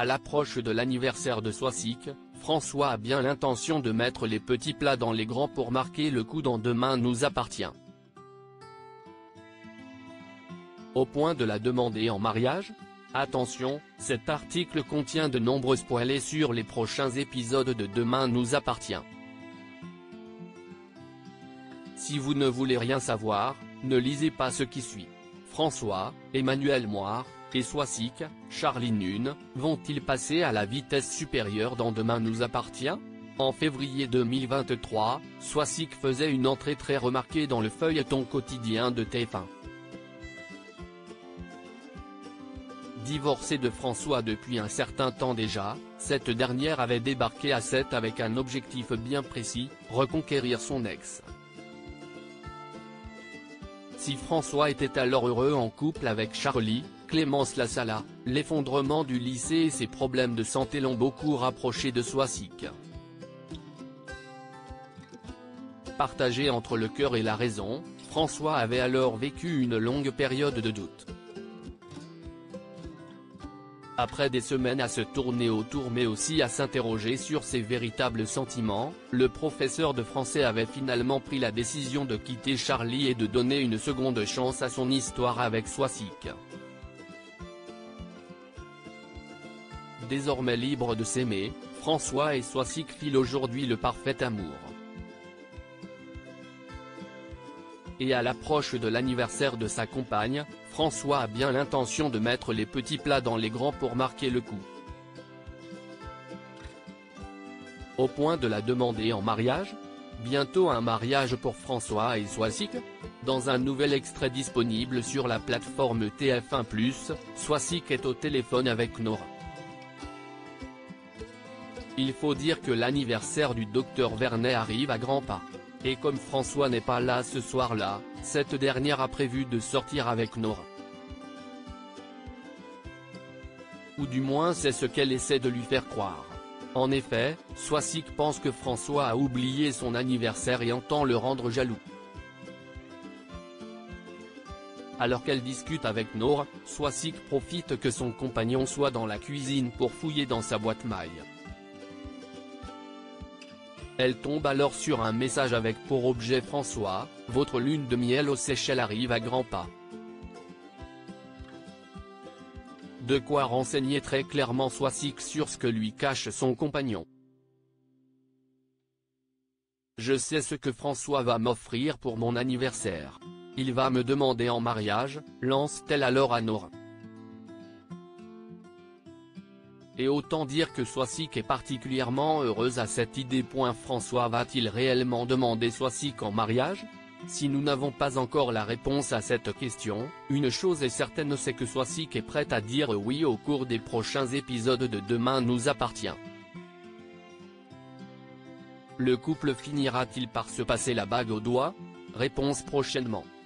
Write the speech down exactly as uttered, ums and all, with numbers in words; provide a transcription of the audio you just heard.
À l'approche de l'anniversaire de Swasik, François a bien l'intention de mettre les petits plats dans les grands pour marquer le coup dans Demain nous appartient. Au point de la demander en mariage ? Attention, cet article contient de nombreux spoilers sur les prochains épisodes de Demain nous appartient. Si vous ne voulez rien savoir, ne lisez pas ce qui suit. François, Emmanuel Moir, et Swasik, Charlie Nunn, vont-ils passer à la vitesse supérieure dans Demain nous appartient ? En février deux mille vingt-trois, Swasik faisait une entrée très remarquée dans le feuilleton quotidien de T F un. Divorcée de François depuis un certain temps déjà, cette dernière avait débarqué à sept avec un objectif bien précis, reconquérir son ex. Si François était alors heureux en couple avec Charlie, Clémence Lasala, l'effondrement du lycée et ses problèmes de santé l'ont beaucoup rapproché de Swasik. Partagé entre le cœur et la raison, François avait alors vécu une longue période de doute. Après des semaines à se tourner autour mais aussi à s'interroger sur ses véritables sentiments, le professeur de français avait finalement pris la décision de quitter Charlie et de donner une seconde chance à son histoire avec Swasik. Désormais libres de s'aimer, François et Swasik filent aujourd'hui le parfait amour. Et à l'approche de l'anniversaire de sa compagne, François a bien l'intention de mettre les petits plats dans les grands pour marquer le coup. Au point de la demander en mariage ? Bientôt un mariage pour François et Swasik ? Dans un nouvel extrait disponible sur la plateforme T F un plus, Swasik est au téléphone avec Nora. Il faut dire que l'anniversaire du docteur Vernet arrive à grands pas. Et comme François n'est pas là ce soir-là, cette dernière a prévu de sortir avec Nora. Ou du moins c'est ce qu'elle essaie de lui faire croire. En effet, Swasik pense que François a oublié son anniversaire et entend le rendre jaloux. Alors qu'elle discute avec Nora, Swasik profite que son compagnon soit dans la cuisine pour fouiller dans sa boîte mail. Elle tombe alors sur un message avec pour objet François, votre lune de miel aux Seychelles arrive à grands pas. De quoi renseigner très clairement Swasik sur ce que lui cache son compagnon. Je sais ce que François va m'offrir pour mon anniversaire. Il va me demander en mariage, lance-t-elle alors à Nora. Et autant dire que Swasik est particulièrement heureuse à cette idée. François va-t-il réellement demander Swasik en mariage ? Si nous n'avons pas encore la réponse à cette question, une chose est certaine, c'est que Swasik est prête à dire oui au cours des prochains épisodes de Demain nous appartient. Le couple finira-t-il par se passer la bague au doigt ? Réponse prochainement.